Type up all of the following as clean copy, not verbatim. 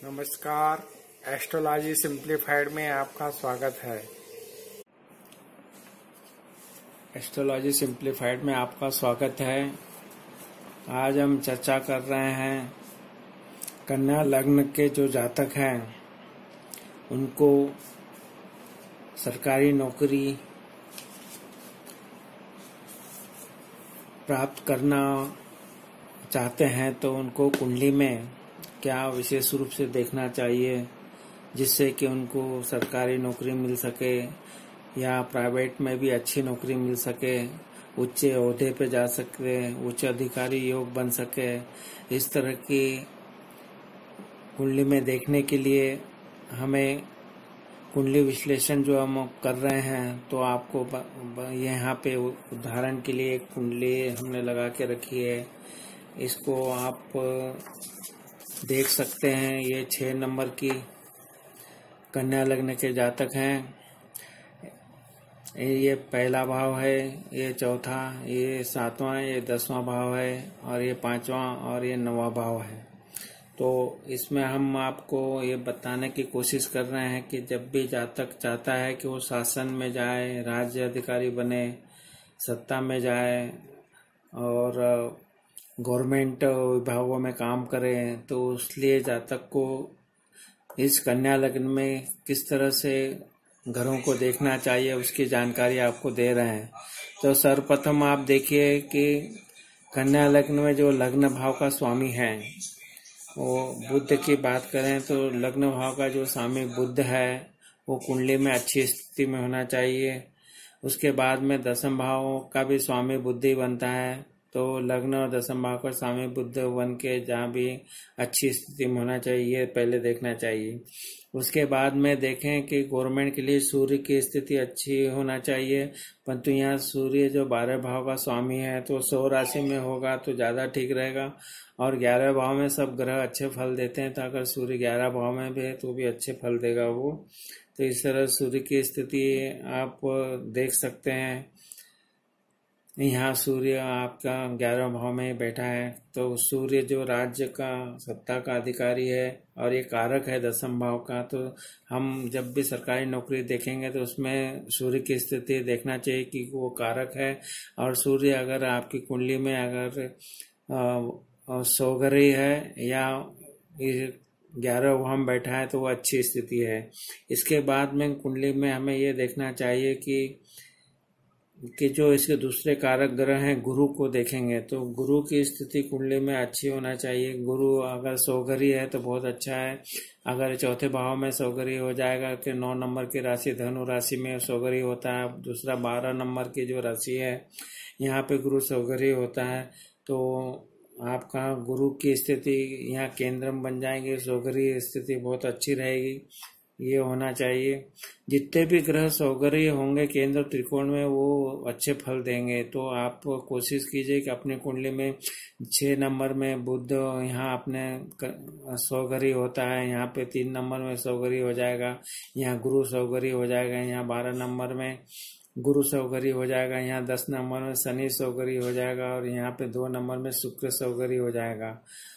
नमस्कार। Astrology simplified में आपका स्वागत है। एस्ट्रोलॉजी सिंप्लीफाइड में आपका स्वागत है। आज हम चर्चा कर रहे हैं कन्या लग्न के जो जातक हैं उनको सरकारी नौकरी प्राप्त करना चाहते हैं तो उनको कुंडली में क्या विशेष रूप से देखना चाहिए जिससे कि उनको सरकारी नौकरी मिल सके या प्राइवेट में भी अच्छी नौकरी मिल सके, उच्च ओहदे पे जा सके, उच्च अधिकारी योग बन सके। इस तरह की कुंडली में देखने के लिए हमें कुंडली विश्लेषण जो हम कर रहे हैं तो आपको यहाँ पे उदाहरण के लिए एक कुंडली हमने लगा के रखी है। इसको आप देख सकते हैं। ये 6 नंबर की कन्या लग्न के जातक हैं। ये पहला भाव है, ये चौथा, ये 7वां, ये 10वां भाव है और ये 5वां और ये 9वां भाव है। तो इसमें हम आपको ये बताने की कोशिश कर रहे हैं कि जब भी जातक चाहता है कि वो शासन में जाए, राज्य अधिकारी बने, सत्ता में जाए और गवर्नमेंट विभागों में काम करें, तो इसलिए जातक को इस कन्या लग्न में किस तरह से घरों को देखना चाहिए उसकी जानकारी आपको दे रहे हैं। तो सर्वप्रथम आप देखिए कि कन्या लग्न में जो लग्न भाव का स्वामी है वो बुध की बात करें तो लग्न भाव का जो स्वामी बुध है वो कुंडली में अच्छी स्थिति में होना चाहिए। उसके बाद में दसम भाव का भी स्वामी बुध ही बनता है, तो लग्न और दसम भाव का स्वामी बुध बन के जहाँ भी अच्छी स्थिति में होना चाहिए पहले देखना चाहिए। उसके बाद में देखें कि गवर्नमेंट के लिए सूर्य की स्थिति अच्छी होना चाहिए, परंतु यहाँ सूर्य जो 12 भाव का स्वामी है तो 100 राशि में होगा तो ज़्यादा ठीक रहेगा। और 11 भाव में सब ग्रह अच्छे फल देते हैं, तो अगर सूर्य 11 भाव में भी है तो भी अच्छे फल देगा वो। तो इस तरह सूर्य की स्थिति आप देख सकते हैं। यहाँ सूर्य आपका 11 भाव में बैठा है, तो सूर्य जो राज्य का सत्ता का अधिकारी है और ये कारक है दसम भाव का। तो हम जब भी सरकारी नौकरी देखेंगे तो उसमें सूर्य की स्थिति देखना चाहिए कि वो कारक है। और सूर्य अगर आपकी कुंडली में अगर सौगरी है या 11 भाव में बैठा है तो वो अच्छी स्थिति है। इसके बाद में कुंडली में हमें ये देखना चाहिए कि जो इसके दूसरे कारक ग्रह हैं गुरु को देखेंगे तो गुरु की स्थिति कुंडली में अच्छी होना चाहिए। गुरु अगर सौगरी है तो बहुत अच्छा है। अगर चौथे भाव में सौगरी हो जाएगा कि 9 नंबर की राशि धनु राशि में सौगरी होता है, दूसरा 12 नंबर की जो राशि है यहाँ पे गुरु सौगरी होता है, तो आपका गुरु की स्थिति यहाँ केंद्रम बन जाएंगे, सौगरी स्थिति बहुत अच्छी रहेगी। ये होना चाहिए। जितने भी ग्रह सौगरी होंगे केंद्र त्रिकोण में वो अच्छे फल देंगे। तो आप कोशिश कीजिए कि अपनी कुंडली में 6 नंबर में बुध यहाँ अपने सौगरी होता है, यहाँ पे 3 नंबर में सौगरी हो जाएगा, यहाँ गुरु सौगरी हो जाएगा, यहाँ 12 नंबर में गुरु सौगरी हो जाएगा, यहाँ 10 नंबर में शनि सौगरी हो जाएगा और यहाँ पे 2 नंबर में शुक्र सौगरी हो जाएगा।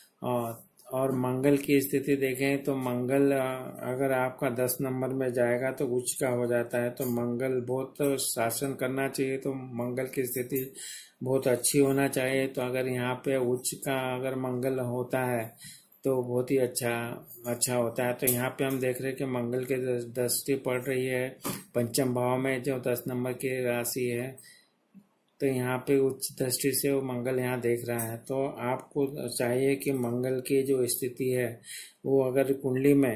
और मंगल की स्थिति देखें तो मंगल अगर आपका 10 नंबर में जाएगा तो उच्च का हो जाता है, तो मंगल बहुत शासन करना चाहिए, तो मंगल की स्थिति बहुत अच्छी होना चाहिए। तो अगर यहाँ पे उच्च का अगर मंगल होता है तो बहुत ही अच्छा होता है। तो यहाँ पे हम देख रहे हैं कि मंगल की दृष्टि पड़ रही है पंचम भाव में जो 10 नंबर की राशि है, तो यहाँ पे उच्च दृष्टि से वो मंगल यहाँ देख रहा है। तो आपको चाहिए कि मंगल की जो स्थिति है वो अगर कुंडली में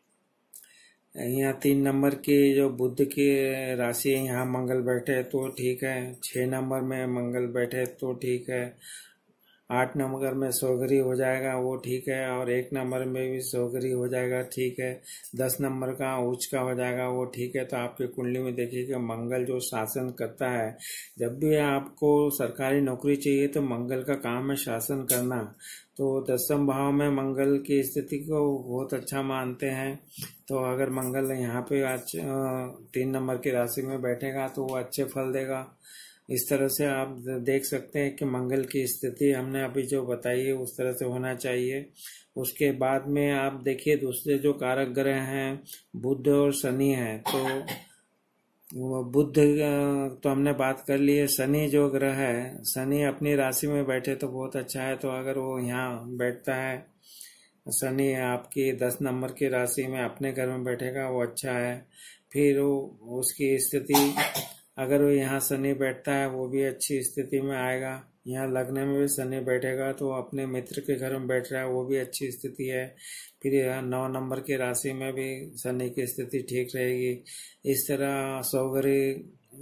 यहाँ 3 नंबर की जो बुध की राशि है यहाँ मंगल बैठे तो ठीक है, 6 नंबर में मंगल बैठे तो ठीक है, 8 नंबर में सौगरी हो जाएगा वो ठीक है, और 1 नंबर में भी सौगरी हो जाएगा ठीक है, 10 नंबर का उच्च का हो जाएगा वो ठीक है। तो आपकी कुंडली में देखिए कि मंगल जो शासन करता है, जब भी आपको सरकारी नौकरी चाहिए तो मंगल का काम है शासन करना। तो 10वें भाव में मंगल की स्थिति को बहुत अच्छा मानते हैं। तो अगर मंगल यहाँ पे आज 3 नंबर की राशि में बैठेगा तो वो अच्छे फल देगा। इस तरह से आप देख सकते हैं कि मंगल की स्थिति हमने अभी जो बताई है उस तरह से होना चाहिए। उसके बाद में आप देखिए दूसरे जो कारक ग्रह हैं बुध और शनि हैं। तो बुध तो हमने बात कर ली है। शनि जो ग्रह है, शनि अपनी राशि में बैठे तो बहुत अच्छा है। तो अगर वो यहाँ बैठता है, शनि आपकी 10 नंबर की राशि में अपने घर में बैठेगा, वो अच्छा है। फिर वो उसकी स्थिति, अगर वो यहाँ शनि बैठता है वो भी अच्छी स्थिति में आएगा। यहाँ लग्न में भी शनि बैठेगा तो अपने मित्र के घर में बैठ रहा है, वो भी अच्छी स्थिति है। फिर यहाँ 9 नंबर की राशि में भी शनि की स्थिति ठीक रहेगी। इस तरह सौगरी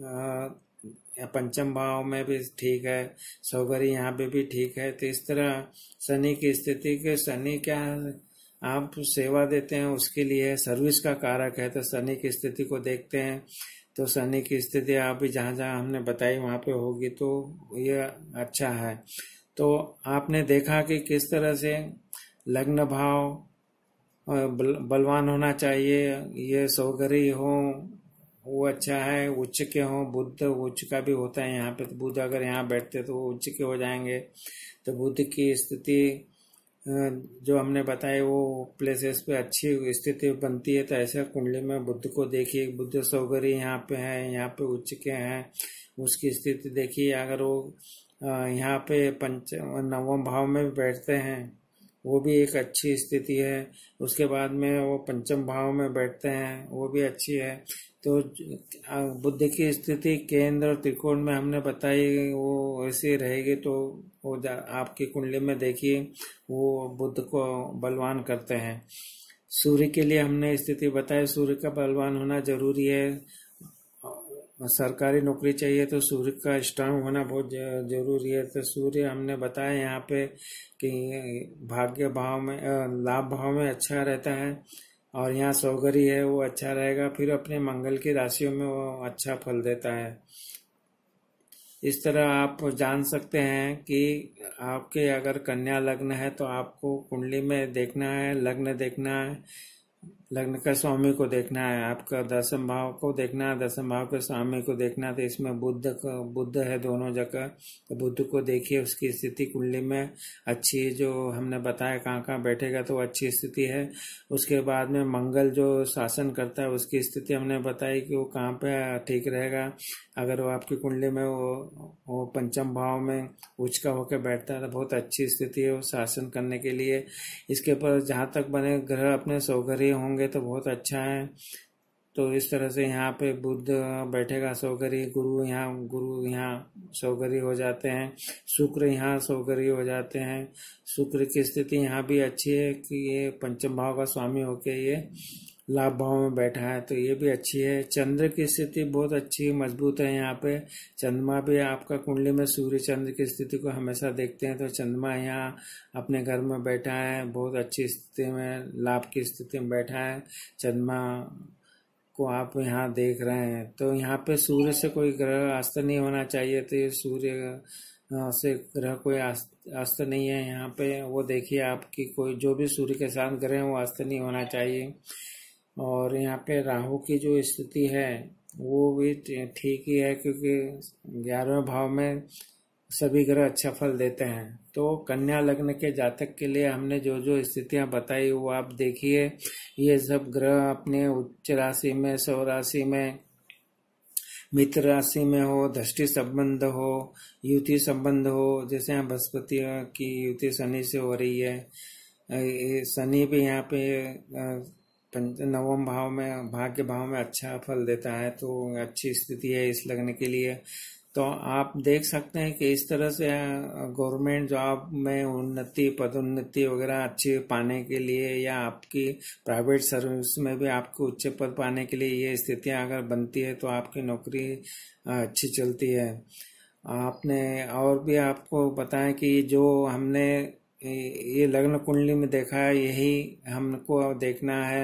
पंचम भाव में भी ठीक है, सौगरी यहाँ पे भी ठीक है। तो इस तरह शनि की स्थिति के, शनि क्या आप सेवा देते हैं उसके लिए सर्विस का कारक है। तो शनि की स्थिति को देखते हैं तो शनि की स्थिति आप भी जहाँ जहाँ हमने बताई वहाँ पे होगी तो ये अच्छा है। तो आपने देखा कि किस तरह से लग्न भाव बलवान होना चाहिए, ये सौगरी हो वो अच्छा है, उच्च के हो, बुध उच्च का भी होता है यहाँ पे। तो बुध अगर यहाँ बैठते तो वो उच्च के हो जाएंगे। तो बुध की स्थिति जो हमने बताया वो प्लेसेस पे अच्छी स्थिति बनती है। तो ऐसे कुंडली में बुध को देखिए, बुध सौगरी यहाँ पे है, यहाँ पे उच्च के हैं, उसकी स्थिति देखिए। अगर वो यहाँ पे नवम भाव में भी बैठते हैं वो भी एक अच्छी स्थिति है। उसके बाद में वो पंचम भाव में बैठते हैं वो भी अच्छी है। तो बुध की स्थिति केंद्र और त्रिकोण में हमने बताई वो ऐसी रहेगी। तो वो आपकी कुंडली में देखिए वो बुध को बलवान करते हैं। सूर्य के लिए हमने स्थिति बताई, सूर्य का बलवान होना जरूरी है। सरकारी नौकरी चाहिए तो सूर्य का स्ट्रांग होना बहुत जरूरी है। तो सूर्य हमने बताया यहाँ पे कि भाग्य भाव में, लाभ भाव में अच्छा रहता है, और यहाँ सौगरी है वो अच्छा रहेगा। फिर अपने मंगल की राशियों में वो अच्छा फल देता है। इस तरह आप जान सकते हैं कि आपके अगर कन्या लग्न है तो आपको कुंडली में देखना है, लग्न देखना है, लग्न का स्वामी को देखना है, आपका दसम भाव को देखना है, दसम भाव के स्वामी को देखना है। तो इसमें बुध है दोनों जगह। तो बुध को देखिए, उसकी स्थिति कुंडली में अच्छी, जो हमने बताया कहाँ कहाँ बैठेगा तो अच्छी स्थिति है। उसके बाद में मंगल जो शासन करता है उसकी स्थिति हमने बताई कि वो कहाँ पे ठीक रहेगा। अगर वो आपकी कुंडली में वो पंचम भाव में उच्च का होकर बैठता है तो बहुत अच्छी स्थिति है वो शासन करने के लिए। इसके पर जहाँ तक बने ग्रह अपने सौगरी होंगे तो बहुत अच्छा है। तो इस तरह से यहाँ पे बुध बैठेगा सौगरी, गुरु यहाँ सौगरी हो जाते हैं, शुक्र यहाँ सौगरी हो जाते हैं। शुक्र की स्थिति यहाँ भी अच्छी है कि ये पंचम भाव का स्वामी होके ये लाभ भाव में बैठा है, तो ये भी अच्छी है। चंद्र की स्थिति बहुत अच्छी मजबूत है यहाँ पे। चंद्रमा भी आपका कुंडली में सूर्य चंद्र की स्थिति को हमेशा देखते हैं। तो चंद्रमा यहाँ अपने घर में बैठा है, बहुत अच्छी स्थिति में, लाभ की स्थिति में बैठा है। चंद्रमा को आप यहाँ देख रहे हैं। तो यहाँ पे सूर्य से कोई ग्रह अस्त नहीं होना चाहिए। तो ये सूर्य से ग्रह कोई अस्त नहीं है यहाँ पे। वो देखिए आपकी कोई जो भी सूर्य के साथ ग्रह है वो अस्त नहीं होना चाहिए। और यहाँ पे राहु की जो स्थिति है वो भी ठीक ही है, क्योंकि 11वें भाव में सभी ग्रह अच्छा फल देते हैं। तो कन्या लग्न के जातक के लिए हमने जो जो स्थितियां बताई वो आप देखिए। ये सब ग्रह अपने उच्च राशि में, सौ राशि में, मित्र राशि में हो, दृष्टि संबंध हो, युति संबंध हो, जैसे यहाँ बृहस्पति की युति शनि से हो रही है। शनि भी यहाँ पे नवम भाव में, भाग्य भाव में अच्छा फल देता है। तो अच्छी स्थिति है इस लगने के लिए। तो आप देख सकते हैं कि इस तरह से गवर्नमेंट जॉब में उन्नति, पदोन्नति वगैरह अच्छी पाने के लिए, या आपकी प्राइवेट सर्विस में भी आपको उच्च पद पाने के लिए ये स्थितियां अगर बनती है तो आपकी नौकरी अच्छी चलती है। आपने और भी आपको बताया कि जो हमने ये लग्न कुंडली में देखा है यही हमको देखना है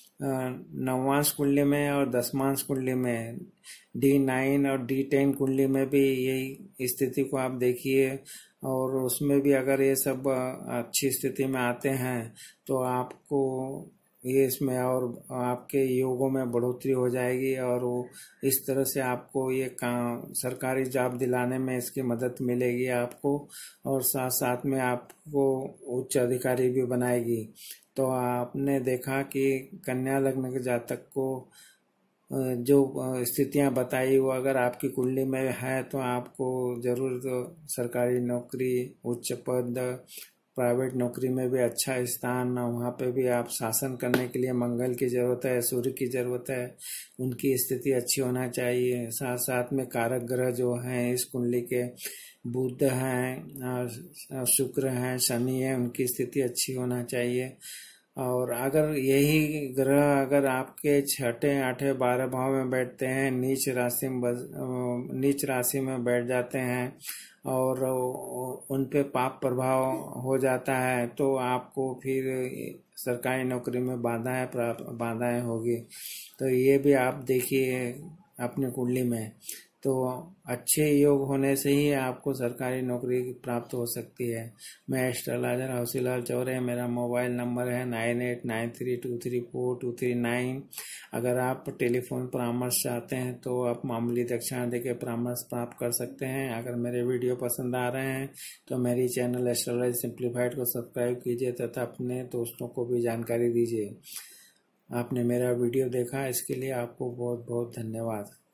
नवमांश कुंडली में और दशमांश कुंडली में। D9 और D10 कुंडली में भी यही स्थिति को आप देखिए, और उसमें भी अगर ये सब अच्छी स्थिति में आते हैं तो आपको ये इसमें और आपके योगों में बढ़ोतरी हो जाएगी और वो इस तरह से आपको ये काम सरकारी जॉब दिलाने में इसकी मदद मिलेगी आपको, और साथ साथ में आपको उच्च अधिकारी भी बनाएगी। तो आपने देखा कि कन्या लग्न के जातक को जो स्थितियां बताई वो अगर आपकी कुंडली में है तो आपको जरूर सरकारी नौकरी, उच्च पद, प्राइवेट नौकरी में भी अच्छा स्थान, वहाँ पे भी आप शासन करने के लिए मंगल की जरूरत है, सूर्य की जरूरत है, उनकी स्थिति अच्छी होना चाहिए। साथ साथ में कारक ग्रह जो हैं इस कुंडली के, बुध हैं, शुक्र हैं, शनि है, उनकी स्थिति अच्छी होना चाहिए। और अगर यही ग्रह अगर आपके छठे, आठवें, 12 भाव में बैठते हैं, नीच राशि में बैठ जाते हैं और उन पे पाप प्रभाव हो जाता है, तो आपको फिर सरकारी नौकरी में बाधाएं होगी। तो ये भी आप देखिए अपनी कुंडली में। तो अच्छे योग होने से ही आपको सरकारी नौकरी प्राप्त हो सकती है। मैं एस्ट्रोलॉजर हौसीलाल चौरे, मेरा मोबाइल नंबर है 9893234239। अगर आप टेलीफोन परामर्श चाहते हैं तो आप मामूली दक्षिणा देकर परामर्श प्राप्त कर सकते हैं। अगर मेरे वीडियो पसंद आ रहे हैं तो मेरी चैनल एस्ट्रोलॉजी सिंप्लीफाइड को सब्सक्राइब कीजिए तथा अपने दोस्तों को भी जानकारी दीजिए। आपने मेरा वीडियो देखा, इसके लिए आपको बहुत बहुत धन्यवाद।